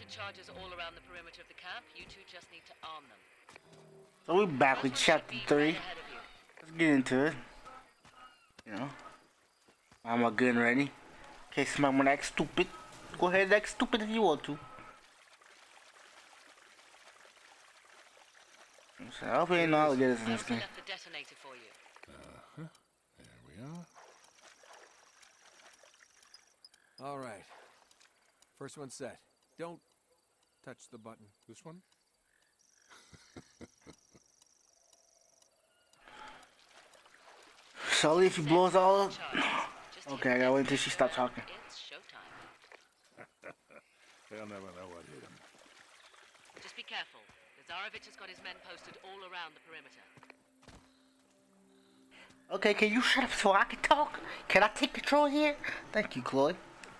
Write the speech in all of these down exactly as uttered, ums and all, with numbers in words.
mounted charges all around the perimeter of the camp. You two just need to arm them. So we back with chapter three. Let's get into it. You know, I'm my gun ready. In case somebody wanna act stupid, go ahead and act stupid if you want to. So I hope you ain't know how to get us in this game. The detonator for you. Uh-huh. There we are. All right. First one set. Don't touch the button. This one? Sully, if you blow us all up. Okay, I gotta wait until she stops talking. It's showtime. They'll never know what hit him. Just be careful. Lazarevich has got his men posted all around the perimeter. Okay, can you shut up so I can talk? Can I take control here? Thank you, Chloe.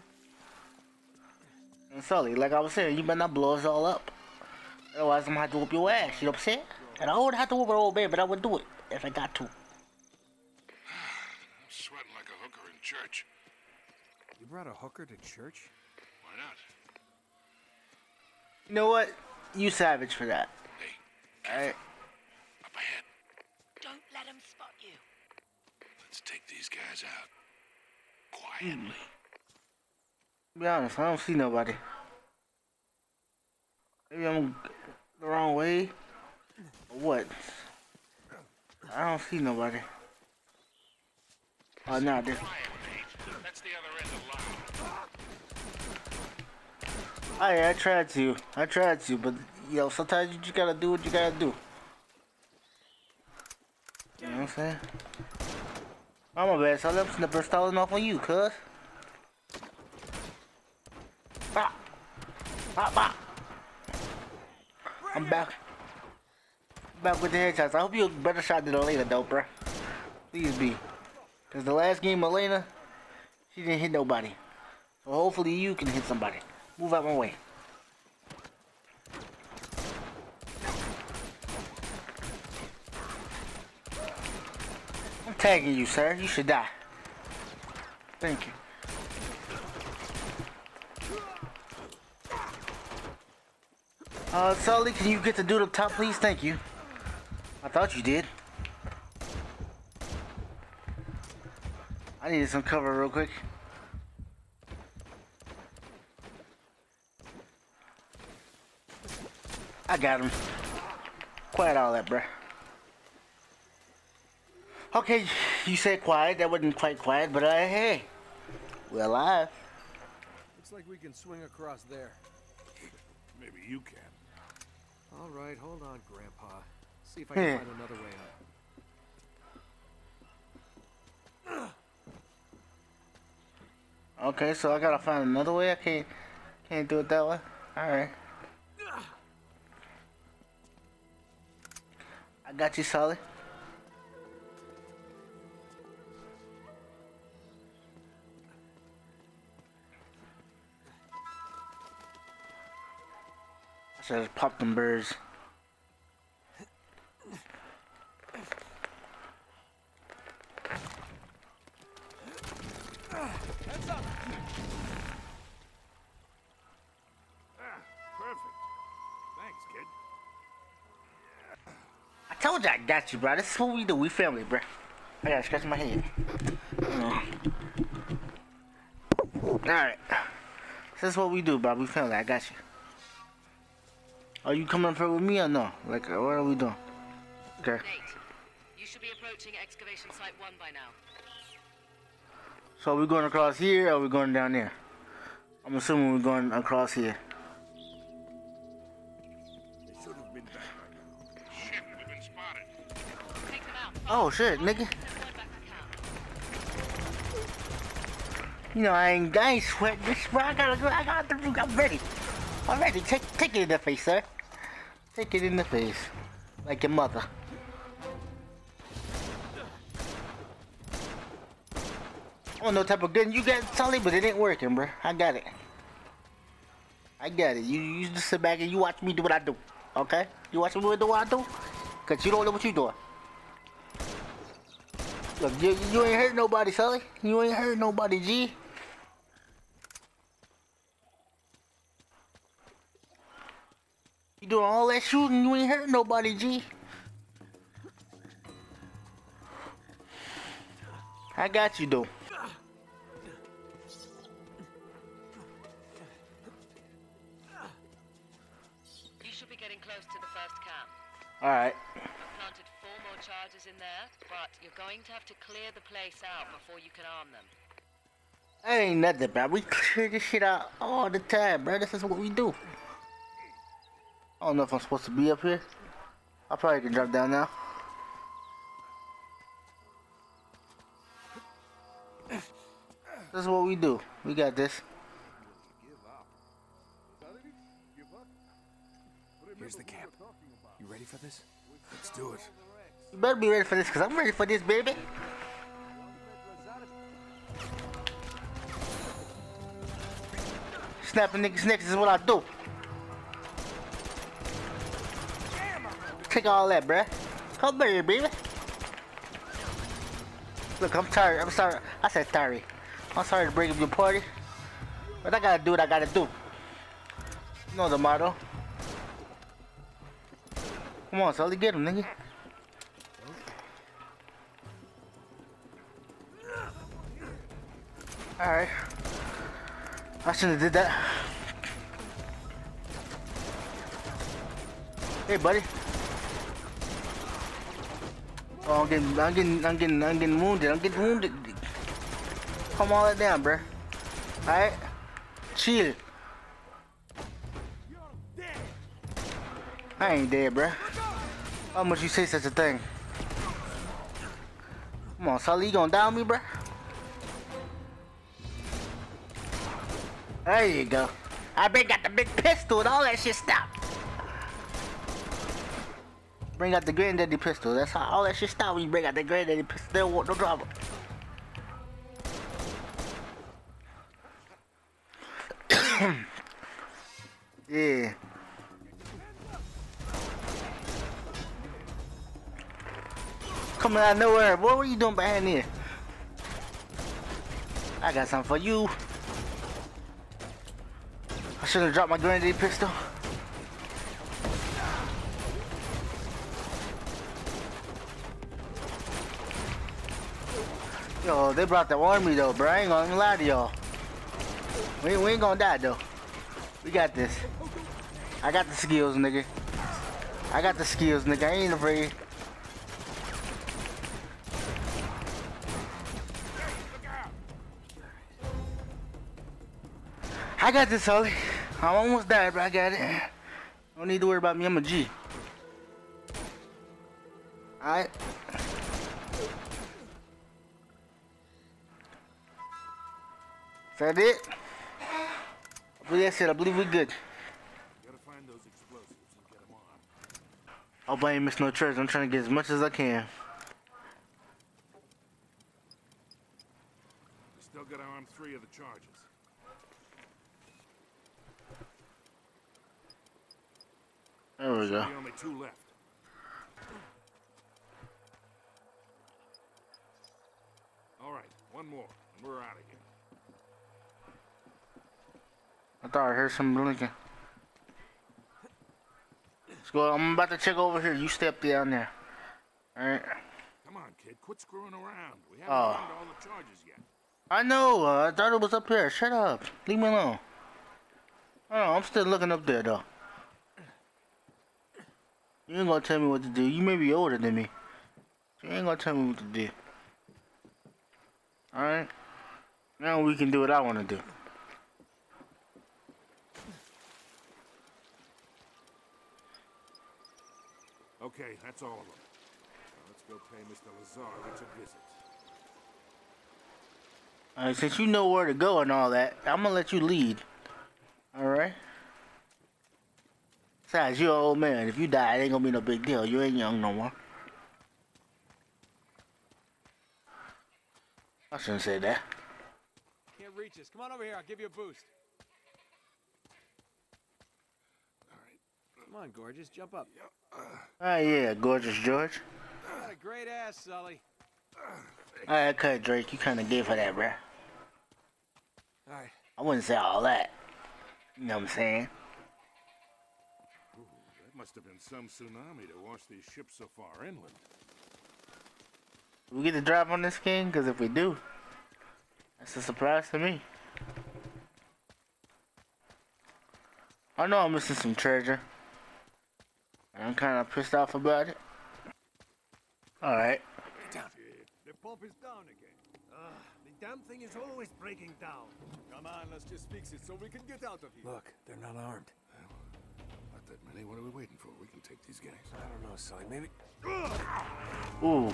And Sully, like I was saying, you better not blow us all up. Otherwise, I'm gonna have to whoop your ass, you know what I'm saying? And I would have to whoop an old man, but I would do it if I got to. I'm sweating like a hooker in church. You brought a hooker to church? Why not? You know what? You savage for that. Hey, Alright. up ahead. Don't let him spot you. Let's take these guys out. Quietly. To be honest, I don't see nobody. Maybe I'm the wrong way. Or what? I don't see nobody. Oh, no, this. That's the other end of the line. Oh, yeah, I tried to. I tried to, but, you know, sometimes you just gotta do what you gotta do. You know what I'm saying? Oh, my bad, so I'm snipper stalling off on you, cuz. Bop! Bop, bop! I'm back. Back with the headshots. I hope you're a better shot than Elena, though, bruh. Please be. Because the last game, Elena, she didn't hit nobody. So hopefully you can hit somebody. Move out my way. I'm tagging you, sir. You should die. Thank you. Uh, Sully, can you get the dude up top, please? Thank you. I thought you did. I needed some cover real quick. I got him. Quiet all that, bruh. Okay, you said quiet. That wasn't quite quiet, but uh, hey. We're alive. Looks like we can swing across there. Maybe you can. All right, hold on, Grandpa. See if I can find another way up. Okay, so I gotta find another way. I can't, can't do it that way. All right. I got you, Sully. I should have popped them birds. Heads up! Ah, perfect. Thanks, kid. I told you I got you, bro. This is what we do. We family, bro. I gotta scratch my head. Alright. This is what we do, bro. We family. I got you. Are you coming up here with me or no? Like, what are we doing? Okay. Nate, you should be approaching excavation site one by now. So are we going across here or are we going down there? I'm assuming we're going across here. They should have been back by now. Shit, we've been spotted. Take them out. Oh shit, nigga. You know I ain't, I ain't sweating this, bro. I gotta go. I gotta. I'm ready. I'm ready. Take, take it in the face, sir. Take it in the face, like your mother. I don't know what type of gun you got, Sully, but it ain't working, bro. I got it. I got it. You, you just sit back and you watch me do what I do, okay? You watch me do what I do, cause you don't know what you doing. Look, you, you ain't hurt nobody, Sully. You ain't hurt nobody, G. You doing all that shooting, you ain't hurt nobody, G. I got you, though. You should be getting close to the first camp. Alright. I've planted four more charges in there, but you're going to have to clear the place out before you can arm them. That ain't nothing, bro. We clear this shit out all the time, bro. This is what we do. I don't know if I'm supposed to be up here. I probably can drop down now. This is what we do. We got this. Here's the camp. You ready for this? Let's do it. You better be ready for this, because I'm ready for this, baby. Snapping niggas' necks is what I do. Take all that, bruh. Come here, baby. Look, I'm tired. I'm sorry. I said tired. I'm sorry to break up your party, but I gotta do what I gotta do. You know the motto. Come on, Sully, get him, nigga. Alright. I shouldn't have did that. Hey, buddy. Oh, I'm getting, I'm getting, I'm getting, I'm getting wounded. I'm getting wounded. Calm all that down, bruh. Alright? Chill. I ain't dead, bruh. How much you say such a thing? Come on, Sully, you gonna down me, bruh? There you go. I bring got the big pistol and all that shit stopped. Bring out the granddaddy pistol. That's how all that shit stopped when you bring out the granddaddy pistol. They don't want no trouble. Yeah. Coming out of nowhere. Boy, what are you doing behind here? I got something for you. I should have dropped my granddaddy pistol. Yo, they brought the army though, bro. I ain't gonna lie to y'all. We, we ain't gonna die though. We got this. I got the skills, nigga. I got the skills, nigga. I ain't afraid. I got this, Sully. I'm almost died, but I got it. Don't need to worry about me. I'm a G. Alright. Is that it? I believe that's it. I believe we're good. Gotta find those explosives and get them on. I hope I ain't miss no treasure. I'm trying to get as much as I can. We still gotta arm three of the charges. There we go. Only two left. All right, one more, and we're out of here. I thought I heard something blinking. Let's go. I'm about to check over here. You step down there. Alright. Come on, kid, quit screwing around. We haven't Oh. armed all the charges yet. I know. Uh, I thought it was up here. Shut up. Leave me alone. Oh, I'm still looking up there, though. You ain't gonna tell me what to do. You may be older than me. You ain't gonna tell me what to do. Alright? Now we can do what I want to do. Okay, that's all of them. Now let's go pay Mister Lazarevich a visit. Alright, since you know where to go and all that, I'm gonna let you lead. Alright? Besides, you're an old man. If you die, it ain't gonna be no big deal. You ain't young no more. I shouldn't say that. Can't reach us. Come on over here. I'll give you a boost. All right. Come on, gorgeous. Jump up. Ah, yeah, gorgeous George. You got a great ass, Sully. Alright, cut Drake. You kinda gave her that, bruh. All right. I wouldn't say all that. You know what I'm saying? Must have been some tsunami to wash these ships so far inland. We get to drive on this king? Because if we do, that's a surprise to me. I know I'm missing some treasure. I'm kind of pissed off about it. Alright. Get down. The pump is down again. Ah, the damn thing is always breaking down. Come on, let's just fix it so we can get out of here. Look, they're not armed. Not that many. What are we waiting for? We can take these guys. I don't know, Sully. Maybe. Ooh.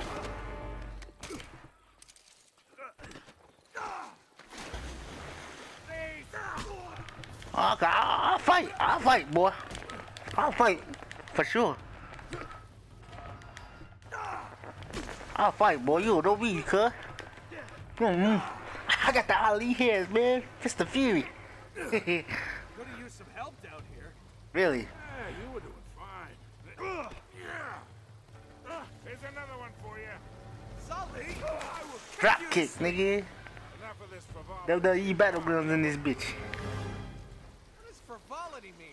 Okay, I'll, I'll fight. I'll fight, boy. I'll fight for sure. I'll fight, boy. You don't be, cuz. Mm-hmm. I got the Ali hairs, man. Just the fury. Could have used some help down here. Really? Yeah, you were doing fine. Yeah. Here's another one for you. Sully! I will kick Drop you. kick, nigga. Enough of this frivolity. W W E Battlegrounds in this bitch. What does frivolity mean?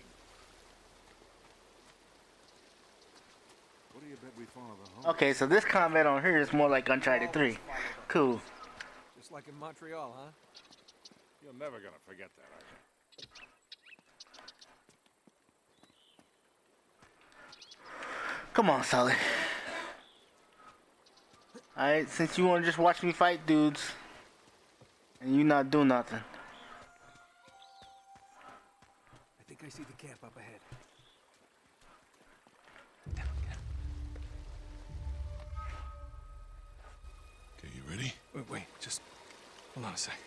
What do you bet we follow the home? Okay, so this combat on here is more like Uncharted three. Cool. Just like in Montreal, huh? You're never gonna forget that, are you? Come on, Sully. Alright, since you wanna just watch me fight dudes and you not do nothing. I think I see the camp up ahead. Okay, you ready? Wait, wait, just hold on a sec.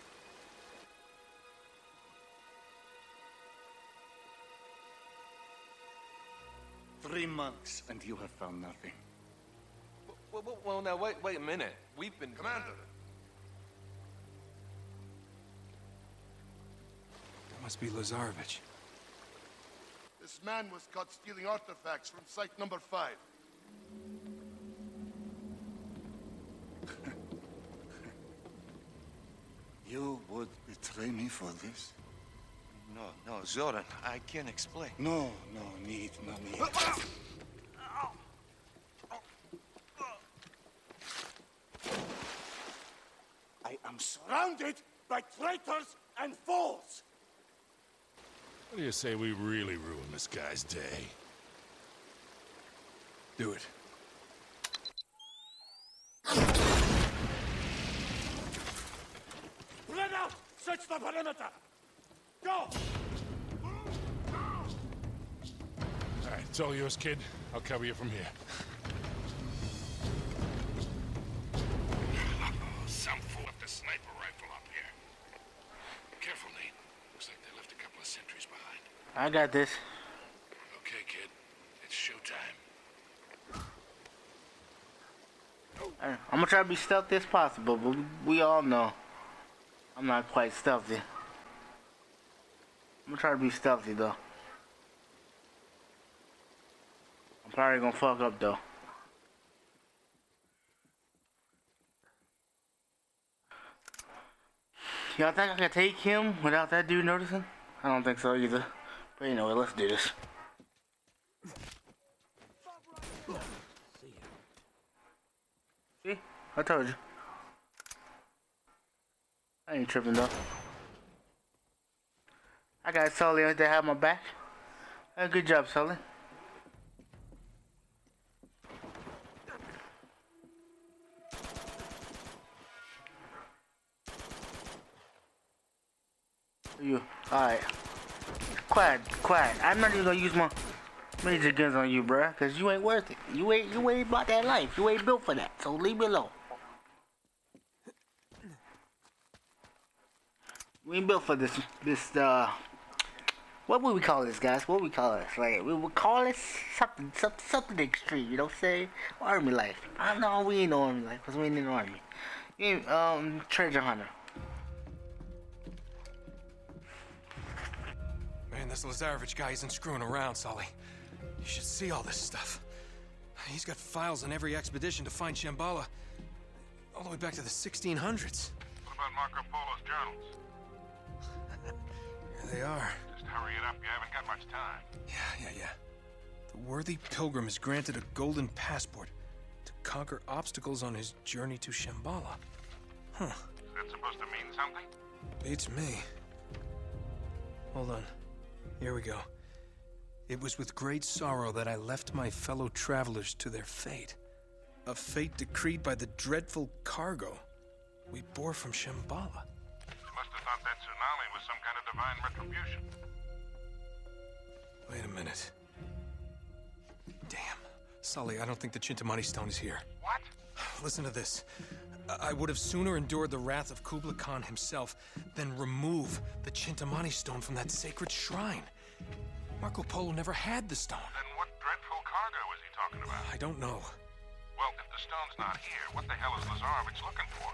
Three months, and you have found nothing. Well, well, well, now, wait, wait a minute. We've been... Commander! That must be Lazarevich. This man was caught stealing artifacts from site number five. You would betray me for this? No, no, Zoran, I can't explain. No, no need, no need. I am surrounded by traitors and fools! What do you say we really ruin this guy's day? Do it. Spread out! Search the perimeter! Go! All right, it's all yours, kid. I'll cover you from here. Some fool left a sniper rifle up here. Careful, Nate. Looks like they left a couple of sentries behind. I got this. Okay, kid. It's showtime. Alright, I'm gonna try to be stealthy as possible, but we, we all know I'm not quite stealthy. I'm gonna try to be stealthy though. I'm probably gonna fuck up though. Y'all think I can take him without that dude noticing? I don't think so either. But anyway, let's do this. See? I told you. I ain't tripping though. I got Sully to have my back. Uh, good job, Sully. You alright? Quiet, quiet. I'm not even gonna use my major guns on you, bruh, cause you ain't worth it. You ain't, you ain't about that life. You ain't built for that. So leave me alone. We ain't built for this. This uh, what would we call this, guys? What would we call this? Like we would call it something, something, something extreme. You know what I'm saying? Army life. I know we ain't no army life, cause we ain't in the army. We ain't, um, treasure hunter. Man, this Lazarevich guy isn't screwing around, Sully. You should see all this stuff. He's got files on every expedition to find Shambhala, all the way back to the sixteen hundreds. What about Marco Polo's journals? Here they are. Just hurry it up. You haven't got much time. Yeah, yeah, yeah. The worthy pilgrim is granted a golden passport to conquer obstacles on his journey to Shambhala. Huh. Is that supposed to mean something? Beats me. Hold on. Here we go. It was with great sorrow that I left my fellow travelers to their fate. A fate decreed by the dreadful cargo we bore from Shambhala. You must have thought that tsunami was some kind of divine retribution. Wait a minute. Damn. Sully, I don't think the Chintamani stone is here. What? Listen to this. I, I would have sooner endured the wrath of Kublai Khan himself than remove the Chintamani stone from that sacred shrine. Marco Polo never had the stone. Then what dreadful cargo is he talking about? I don't know. Well, if the stone's not here, what the hell is Lazarevich looking for?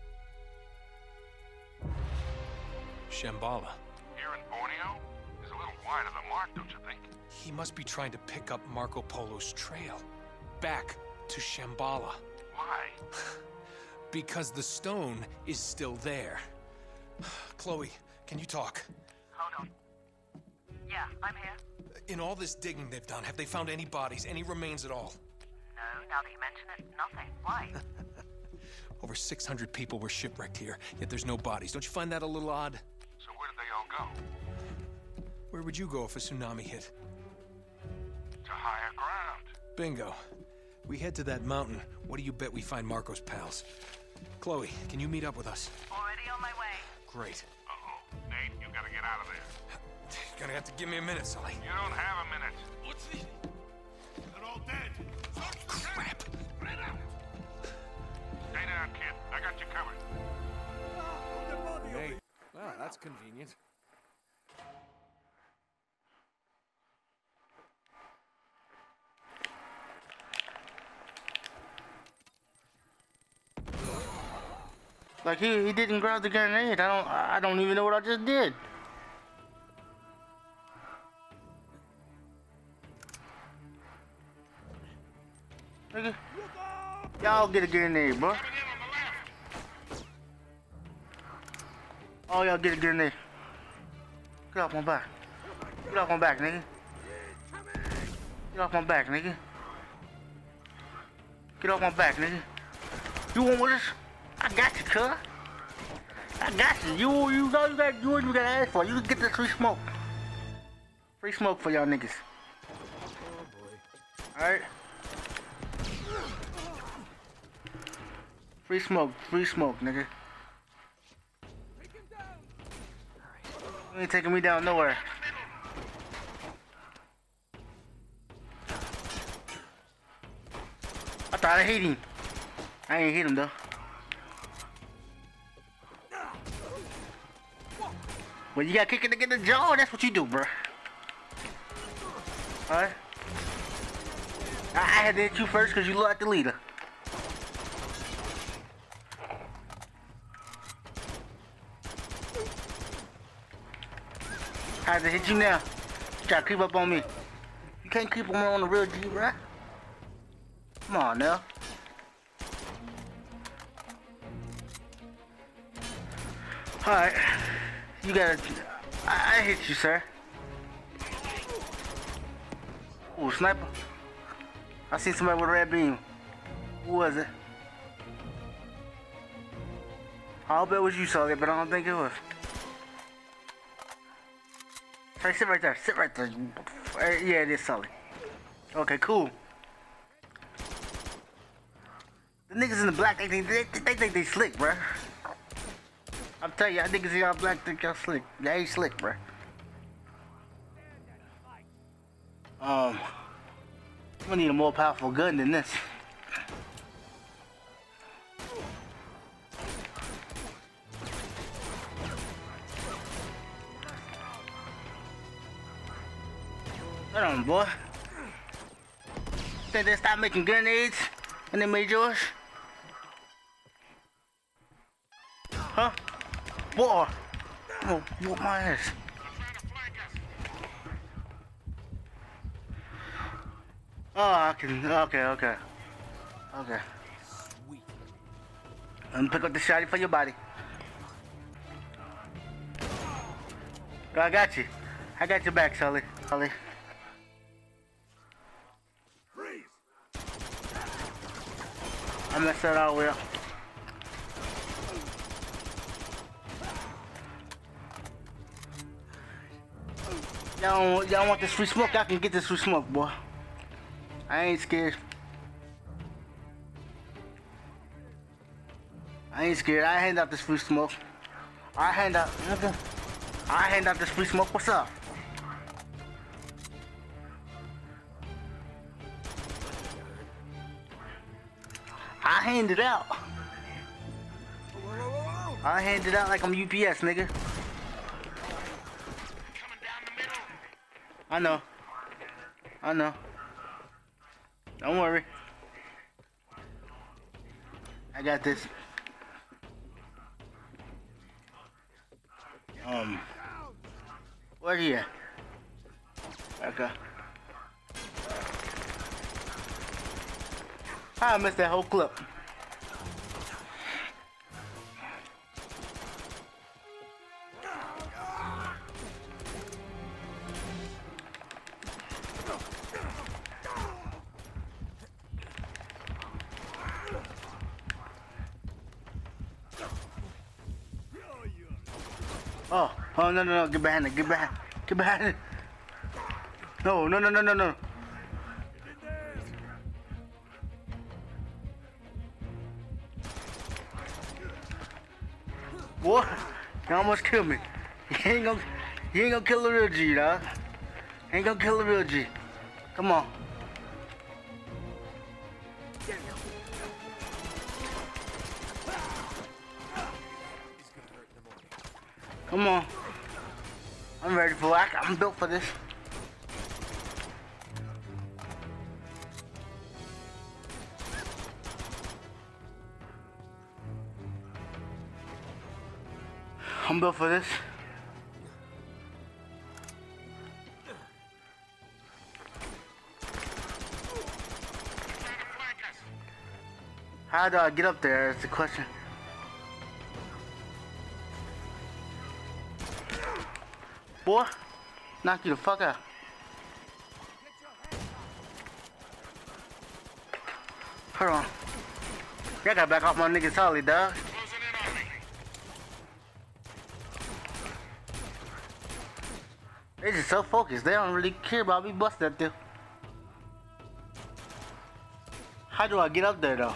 Shambhala. Here in Borneo? Is a little wide of the mark, don't you think? He must be trying to pick up Marco Polo's trail. Back to Shambhala. Why? Because the stone is still there. Chloe, can you talk? Hold on. Yeah, I'm here. In all this digging they've done, have they found any bodies, any remains at all? No, now that you mention it, nothing. Why? Over six hundred people were shipwrecked here, yet there's no bodies. Don't you find that a little odd? So where did they all go? Where would you go if a tsunami hit? To higher ground. Bingo. We head to that mountain. What do you bet we find Marco's pals? Chloe, can you meet up with us? Already on my way. Great. Uh-oh. Nate, you gotta get out of there. You're gonna have to give me a minute, Sully. You don't have a minute. What's this? They're all dead. Crap! Stay down, kid. I got you covered. Hey, well, that's convenient. Like he he didn't grab the grenade. I don't I don't even know what I just did. Nigga. Y'all get a grenade, bro. Oh, y'all get a grenade. Get off my back. Get off my back, nigga. Get off my back, nigga. Get off my back, nigga. You want with us? I got you, cuz. I got you. You you know you got you what you gotta ask for. You can get this free smoke. Free smoke for y'all niggas. Alright. Free smoke, free smoke, nigga. You ain't taking me down nowhere. I thought I hit him. I ain't hit him though. When you got kick a nigga in the jaw, that's what you do, bro. Alright? I, I had to hit you first because you look like the leader. I had to hit you now. You try to creep up on me. You can't creep on on the real G, bruh. Come on now. Alright. You gotta... I, I hit you, sir. Ooh, sniper. I seen somebody with a red beam. Who was it? I'll bet it was you, Sully, but I don't think it was. Sorry, sit right there. Sit right there. Uh, yeah, it is Sully. Okay, cool. The niggas in the black, they think they, they, they, think they slick, bruh. I'm telling you, I niggas in y'all black think y'all slick. They ain't slick, bruh. Um, I'm gonna need a more powerful gun than this. Hold on, boy. Think they stopped making grenades and they made yours? Huh? Boy! Oh, whoop my ass. Oh, I can. Okay, okay. Okay. Sweet. Let me pick up the shotty for your body. I got you. I got your back, Sully. Sully. I messed that all the way up. Y'all y'all want this free smoke? I can get this free smoke, boy. I ain't scared. I ain't scared. I hand out this free smoke. I hand out, nigga. I hand out this free smoke. What's up? I hand it out. I hand it out like I'm U P S, nigga. I know. I know. Don't worry. I got this. Um. Where he at? Okay. I missed that whole clip. Oh, oh no, no, no, get behind it, get behind, get behind it. No, no, no, no, no, no. Boy, you almost killed me. You ain't gonna, you ain't gonna kill the real G, dog. Ain't gonna kill the real G. Come on. Come on. I'm ready for it. I'm built for this. I'm built for this. How do I get up there? That's the question. Boy, knock you the fuck out. Hold on. Y'all gotta back off my nigga Solly, dog. They just so focused. They don't really care about me busting at them. How do I get up there though?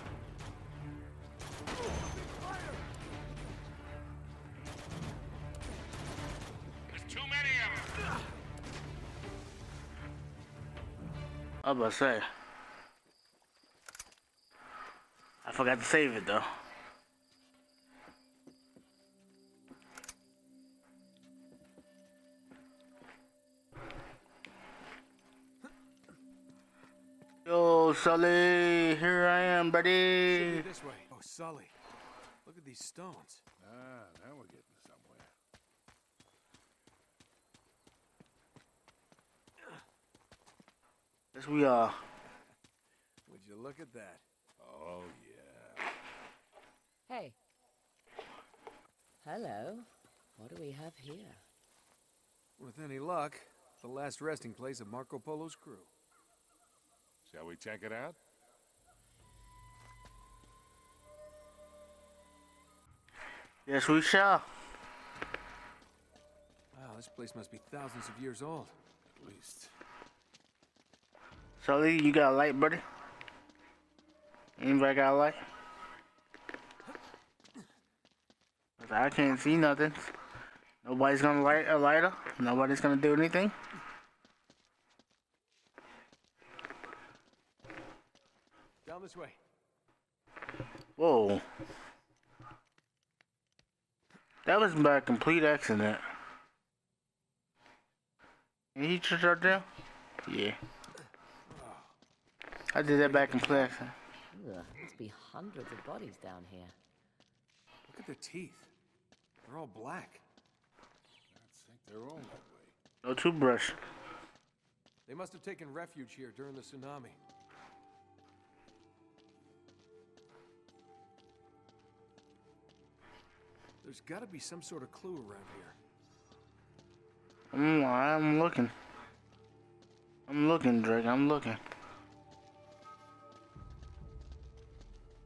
I was about to say. I forgot to save it though. Yo, Sully, here I am, buddy. This way. Oh, Sully, look at these stones. Ah, now we're getting somewhere. Yes, we are. Would you look at that? Oh, yeah. Hey. Hello. What do we have here? With any luck, the last resting place of Marco Polo's crew. Shall we check it out? Yes, we shall. Wow, this place must be thousands of years old. At least. Sully, you got a light, buddy? Anybody got a light? I can't see nothing. Nobody's gonna light a lighter. Nobody's gonna do anything. Down this way. Whoa. That was by a complete accident. Did he just right there? Yeah. I did that by a complete accident. Ugh, must be hundreds of bodies down here. Look at their teeth. They're all black. I think they're all that way. No toothbrush. They must have taken refuge here during the tsunami. There's got to be some sort of clue around here. I'm, I'm looking. I'm looking, Drake. I'm looking.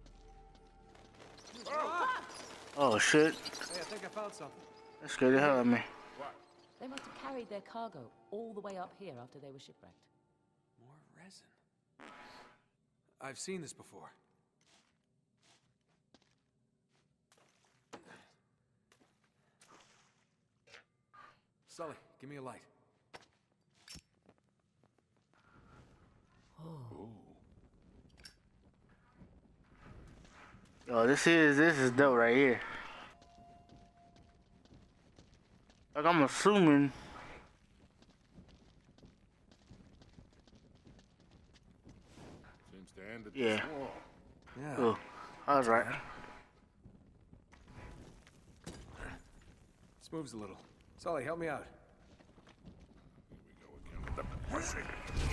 Oh shit. Hey, I think I found something. That scared the hell out of me. They must have carried their cargo all the way up here after they were shipwrecked. More resin. I've seen this before. Sully, give me a light. Yo, this is this is dope right here. Like I'm assuming. Seems to end at Yeah. this wall. Yeah. Oh, I was right. This moves a little. Sully, help me out. Here we go again with the pushing.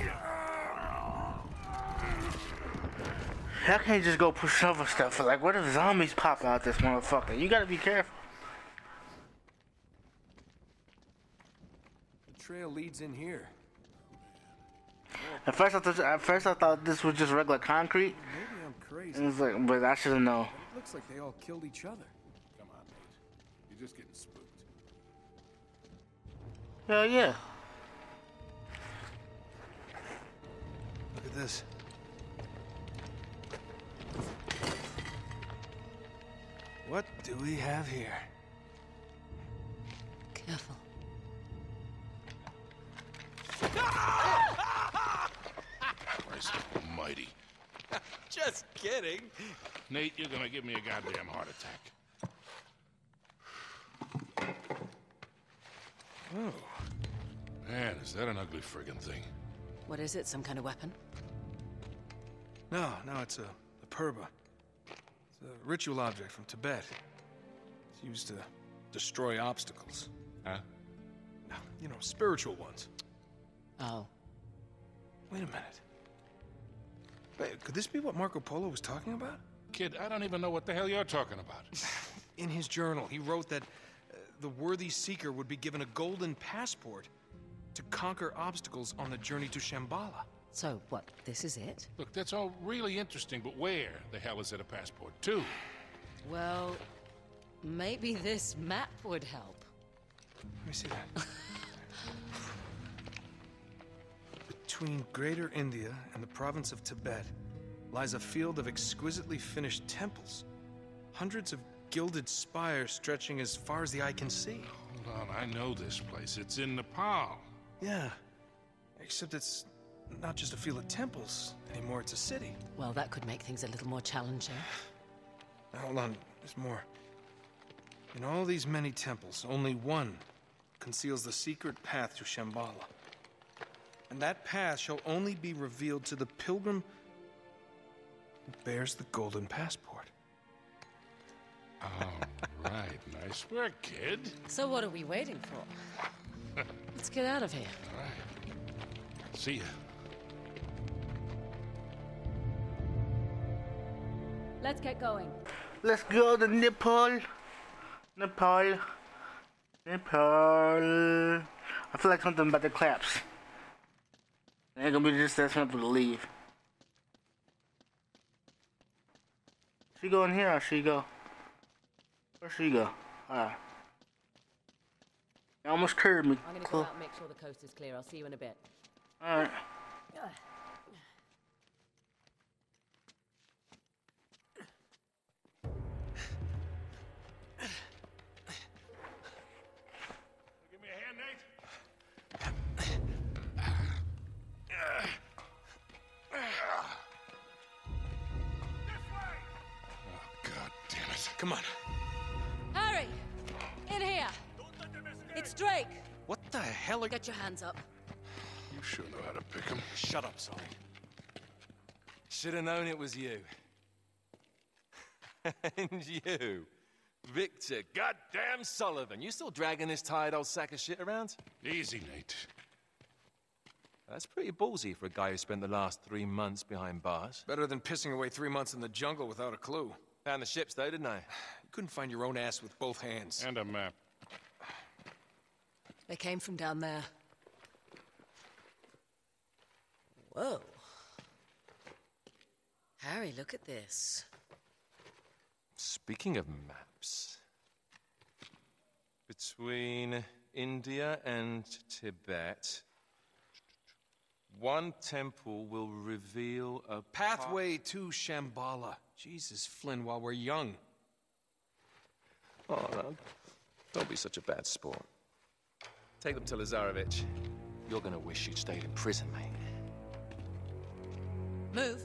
I can't just go push over stuff. Like, what if zombies pop out this motherfucker? You gotta be careful. The trail leads in here. At first, I thought at first I thought this was just regular concrete. Maybe I'm crazy. And it's like, but I should have known. It looks like they all killed each other. Come on, Nate. You're just getting spooked. Hell yeah. Look at this. What do we have here? Careful. Christ almighty. Just kidding. Nate, you're gonna give me a goddamn heart attack. Oh. Man, is that an ugly friggin' thing? What is it? Some kind of weapon? No, no, it's a, a purba. It's a ritual object from Tibet. It's used to destroy obstacles. Huh? No, you know, spiritual ones. Oh. Wait a minute. Wait, could this be what Marco Polo was talking about? Kid, I don't even know what the hell you're talking about. In his journal, he wrote that uh, the worthy seeker would be given a golden passport to conquer obstacles on the journey to Shambhala. So, what, this is it? Look, that's all really interesting, but where the hell is it a passport to? Well, maybe this map would help. Let me see that. Between Greater India and the province of Tibet lies a field of exquisitely finished temples. Hundreds of gilded spires stretching as far as the eye can see. Hold on, I know this place. It's in Nepal. Yeah, except it's not just a field of temples anymore, it's a city. Well, that could make things a little more challenging. Now, hold on, there's more. In all these many temples, only one conceals the secret path to Shambhala. And that path shall only be revealed to the pilgrim who bears the golden passport. All right, nice work, kid. So what are we waiting for? Let's get out of here. All right. See ya. Let's get going. Let's go to Nepal. Nepal. Nepal. I feel like something about the claps. It ain't gonna be just that simple to leave. She go in here or she go? Where she go? Alright. You almost curved me. I'm gonna Cool. go out and make sure the coast is clear. I'll see you in a bit. Alright. Give me a hand, Nate. Oh, God damn it. Come on. Harry! In here! It's Drake! What the hell are... Get your hands up. You sure know how to pick 'em. Shut up, Sully. Should have known it was you. And you, Victor goddamn Sullivan. You still dragging this tired old sack of shit around? Easy, Nate. That's pretty ballsy for a guy who spent the last three months behind bars. Better than pissing away three months in the jungle without a clue. Found the ships, though, didn't I? You couldn't find your own ass with both hands. And a map. They came from down there. Whoa. Harry, look at this. Speaking of maps, Between India and Tibet, one temple will reveal a Pathway to Shambhala. Jesus, Flynn, while we're young. Oh, no. Don't be such a bad sport. Take them to Lazarevich. You're gonna wish you'd stayed in prison, mate. Move.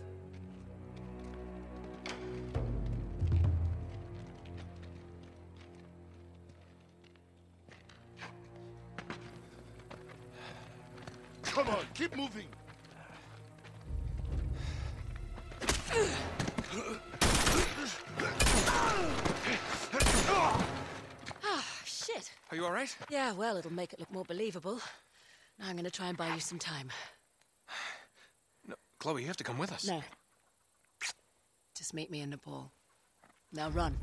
Come on, keep moving. Ah, shit. Are you all right? Yeah, well, it'll make it look more believable. Now I'm gonna try and buy you some time. No, Chloe, you have to come with us. No. Just meet me in Nepal. Now run.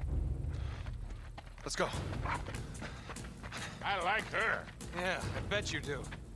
Let's go. I like her. Yeah, I bet you do.